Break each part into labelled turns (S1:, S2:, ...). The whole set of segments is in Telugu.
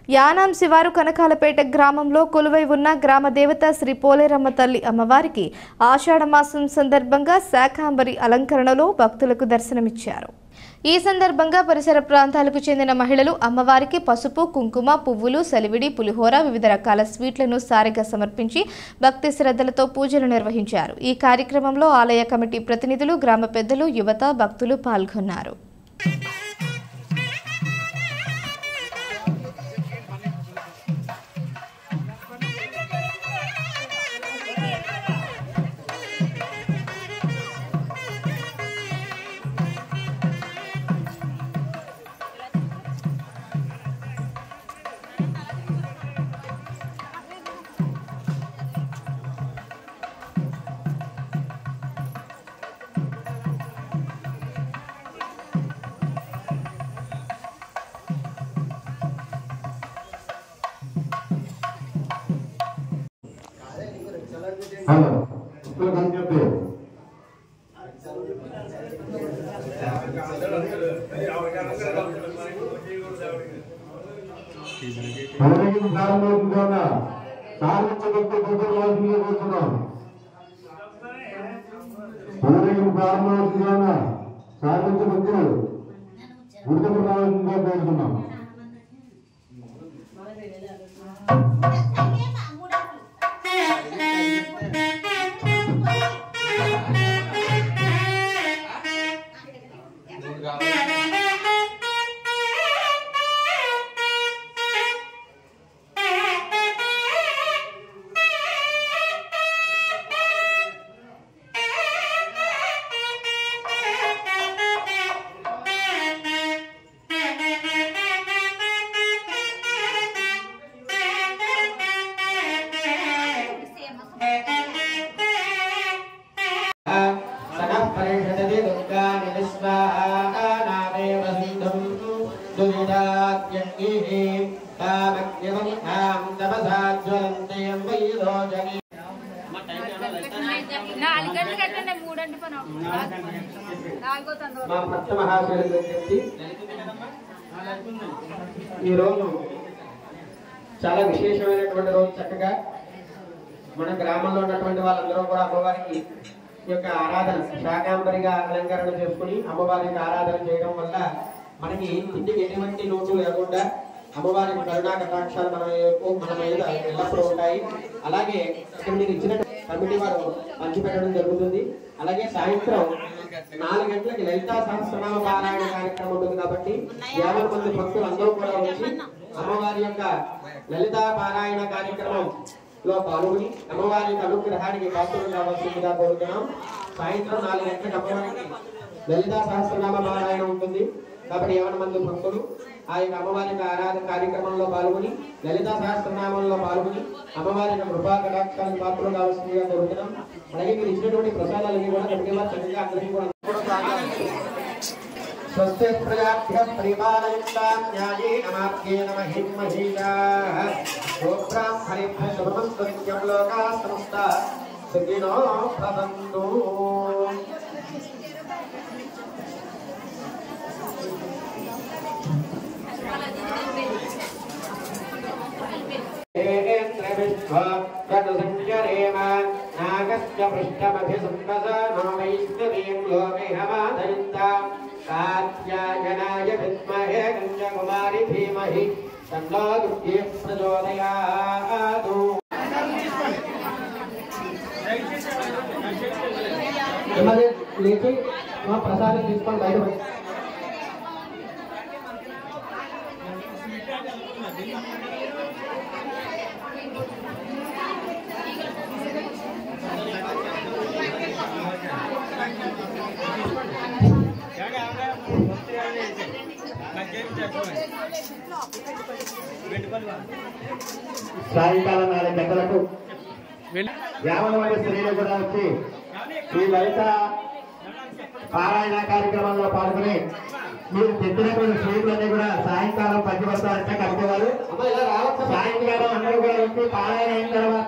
S1: యానాం శివారు కనకాలపేట గ్రామంలో కొలువై ఉన్న గ్రామ దేవత శ్రీ పోలేరమ్మ తల్లి అమ్మవారికి ఆషాఢ మాసం సందర్భంగా శాకాంబరి అలంకరణలో భక్తులకు దర్శనమిచ్చారు. ఈ సందర్భంగా పరిసర ప్రాంతాలకు చెందిన మహిళలు అమ్మవారికి పసుపు, కుంకుమ, పువ్వులు, సలివిడి, పులిహోర, వివిధ రకాల స్వీట్లను సారెగా సమర్పించి భక్తి శ్రద్ధలతో పూజలు నిర్వహించారు. ఈ కార్యక్రమంలో ఆలయ కమిటీ ప్రతినిధులు, గ్రామ పెద్దలు, యువత, భక్తులు పాల్గొన్నారు.
S2: హలో ఇప్పుడు చెప్పు ఈ రోజు చాలా విశేషమైనటువంటి రోజు. చక్కగా మన గ్రామంలో ఉన్నటువంటి వాళ్ళందరూ కూడా అమ్మవారికి యొక్క ఆరాధన శాకాంబరిగా అలంకరణ చేసుకుని అమ్మవారికి ఆరాధన చేయడం వల్ల మనకి ఇంటికి ఎటువంటి లోటు లేకుండా అమ్మవారి కరుణా కటాక్షాలు మన మీద ఎల్లప్పుడూ ఉంటాయి. అలాగే ఇక్కడ మీరు ఇచ్చిన కమిటీ వారు పంచిపెట్టడం జరుగుతుంది. అలాగే సాయంత్రం 4 గంటలకి లలితా సహస్రనామ పారాయణ కార్యక్రమం ఉంటుంది. కాబట్టి 50 మంది భక్తులు అందరూ కూడా వచ్చి అమ్మవారి యొక్క లలితా పారాయణ కార్యక్రమంలో పాల్గొని అమ్మవారి అనుగ్రహానికి పాత్రలు కావాల్సిందిగా కోరుతున్నాం. సాయంత్రం 4 గంటలకు అమ్మవారికి లలితా సహస్రనామ పారాయణ ఉంటుంది. కాబట్టి 50 మంది భక్తులు ఆ యొక్క అమ్మవారి ఆరాధన కార్యక్రమంలో పాల్గొని లలితా సహస్రనామంలో పాల్గొని అమ్మవారి కృపా కటాక్షానికి పాత్రలు కావాల్సిందిగా కోరుతున్నాం. అలాగే మీరు ఇచ్చినటువంటి ప్రసాదాలన్నీ కూడా కమిటీ వారు చక్కగా అందరికీ కూడా స్వస్తి ప్రజాభ్య పరిపాలయంతాం న్యాయేన మార్గేణ మహిమహీయాః గోబ్రాహ్మణేభ్యః శుభమస్తు నిత్యం లోకాః సమస్తాః సుఖినో భవంతు. कात्यायनाय विद्महे कन्याकुमारी धीमहि तन्नो दुर्गे प्रचोदयात्. लेके वहाँ प्रसाद తీసుకొని బయట సాయంకాలం 4 గంటలకు 50 మంది స్త్రీలు కూడా వచ్చి ఈ లలిత పారాయణ కార్యక్రమంలో పాల్గొని మీరు తెచ్చినటువంటి స్త్రీలన్నీ కూడా సాయంకాలం పంచిపెడతారంటే కనుకోవాలి. సాయంకాలం అందరూ కూడా వచ్చి పారాయణ అయిన తర్వాత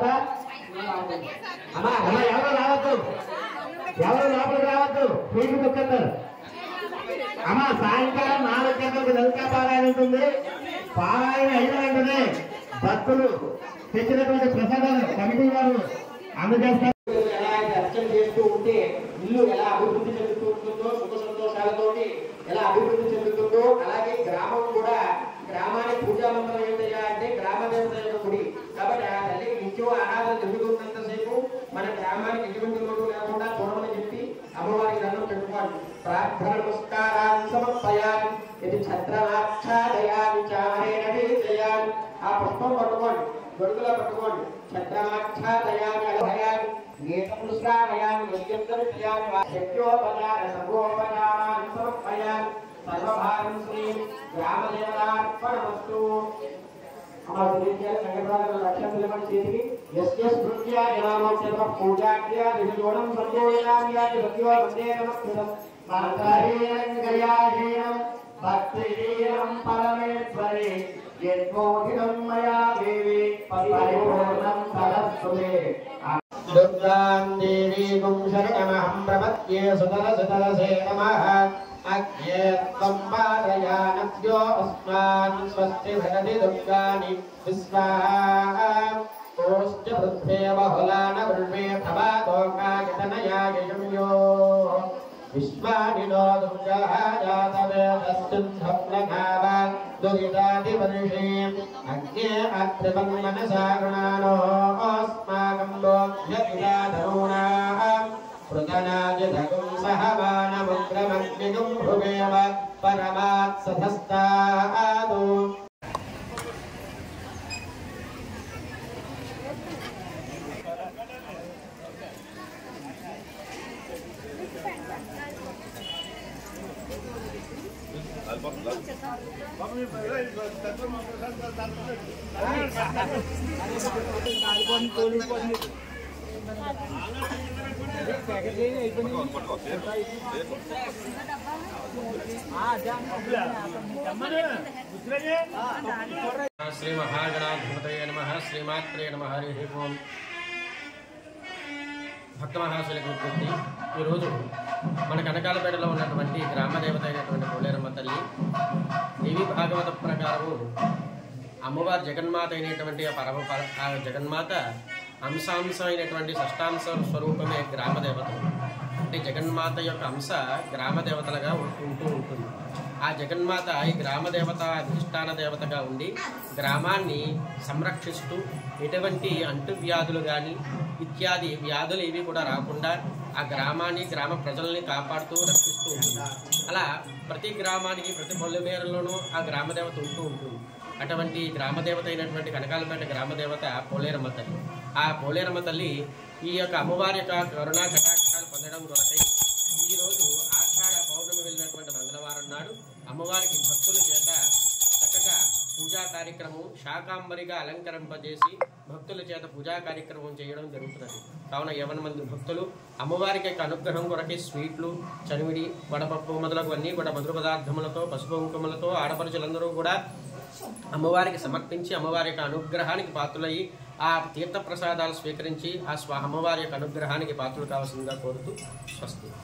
S2: ఎవరు రావద్దు, ఎవరు లోపలికి రావద్దు, మీకు దుఃఖం. అమ్మ సాయంకాలం 4 గంటలకు లలిత పారాయణ ఉంటుంది. పారాయణ అయిన వెంటనే భక్తులు తెచ్చినటువంటి ప్రసాదాలు కమిటీ వారు అందజేస్తారు. ఎలా అర్చన చేస్తూ ఉంటే ఇల్లు ఎలా అభివృద్ధి చెందుతూ ఉంటుందో, సుఖ సంతోషాలతోటి ఎలా అభివృద్ధి చెందుతుందో, అలాగే గ్రామం కూడా, గ్రామానికి పూజా మంత్రం ఏంటయ్యా అంటే గ్రామ దేవత యొక్క గుడి కాబట్టి ఆ తల్లికి నిత్యం ఆరాధన జరుగుతున్నంతసేపు మన గ్రామానికి ఎటువంటి లోటు లేకుండా చూడమని చెప్పి అమ్మవారికి దండం పెట్టుకోండి. ప్రార్థన నమస్కారాన్ని సమర్పయాలి. ఇది ఛత్రమాచ్ఛాదయామి చారేణ వీజయామి. ఆ పుష్పం పట్టుకోండి, గొడుగులో పట్టుకోండి. ఛత్రమాచ్ఛాదయామి అలభయామి గీతం శ్రావయామి యజ్ఞం దర్శయామి యజ్ఞోపచార సర్వోపచారాన్ని సమర్పయామి. సర్వభారం శ్రీ గ్రామదేవతార్పణమస్తు. పూజాక్రియాదిజోడం భక్తిహీనం పరమేశ్వరి యద్బోధితం మయా దేవి పరిపూర్ణం సరస్వతే. దుర్గాం దేవీం శరణమహం ప్రపద్యే సుతరసుతరసే నమః. అగ్నే త్వం పాదయానభ్యో అస్మాన్ స్వస్తి భగతి దుర్గాని విశ్వాహా. ఓష్ట వృద్ధే బహుళాన వృణ్మే ప్రభాతోకాయతనయాయయమ్యో విశ్వానినో దుర్గః జాతవేదస్సుద్ధప్నఘావ దురితాదివర్షే. అగ్నే అత్రివం మనసా గృణానో అస్మాకం లోక్యతిదాధరుణాః. పృతనాజిధగుం సహమానముగ్రమగ్నిగుం భృగేవ పరమాత్సధస్తాదు.
S3: శ్రీ మహాగణాధిపతయే నమః. శ్రీమాత్రే నమః. హరి ఓం. భక్త మహాశులకు విజ్ఞప్తి. ఈరోజు మన కనకాలపేటలో ఉన్నటువంటి గ్రామదేవత అయినటువంటి పోలేరమ్మ తల్లి దేవి భాగవత ప్రకారము అమ్మవారి జగన్మాత అయినటువంటి ఆ జగన్మాత అంశాంశం అయినటువంటి షష్టాంశ స్వరూపమే గ్రామదేవత. అంటే జగన్మాత యొక్క అంశ గ్రామదేవతలుగా ఉంటూ ఉంటుంది. ఆ జగన్మాత ఈ గ్రామదేవత అధిష్టాన దేవతగా ఉండి గ్రామాన్ని సంరక్షిస్తూ ఎటువంటి అంటువ్యాధులు కానీ ఇత్యాది వ్యాధులు ఏవి కూడా రాకుండా ఆ గ్రామాన్ని, గ్రామ ప్రజల్ని కాపాడుతూ రక్షిస్తూ ఉంటుంది. అలా ప్రతి గ్రామానికి, ప్రతి పొలిమేరలోనూ ఆ గ్రామదేవత ఉంటూ ఉంటుంది. అటువంటి గ్రామదేవత అయినటువంటి కనకాలపేట గ్రామదేవత పోలేరమ్మ తల్లి. ఆ పోలేరమ్మ తల్లి ఈ యొక్క అమ్మవారి యొక్క కరుణా కటాక్షాలు పొందడం కొరకై ఈరోజు ఆషాఢ పౌర్ణమి వెళ్ళినటువంటి మంగళవారం నాడు అమ్మవారికి భక్తుల చేత చక్కగా పూజా కార్యక్రమం శాకాంబరిగా అలంకరింపజేసి భక్తుల చేత పూజా కార్యక్రమం చేయడం జరుగుతున్నది. కావున 50 మంది భక్తులు అమ్మవారికి యొక్క అనుగ్రహం కొరకే స్వీట్లు, చనివిడి, వడపప్పు మొదలగువన్నీ కూడా మధుర పదార్థములతో, పసుపు కుంకుమలతో ఆడపడుచులందరూ కూడా అమ్మవారికి సమర్పించి అమ్మవారి యొక్క అనుగ్రహానికి పాత్రులయ్యి ఆ తీర్థ ప్రసాదాలు స్వీకరించి ఆ అమ్మవారి యొక్క అనుగ్రహానికి పాత్రలు కావాల్సిందిగా కోరుతూ స్వస్తి.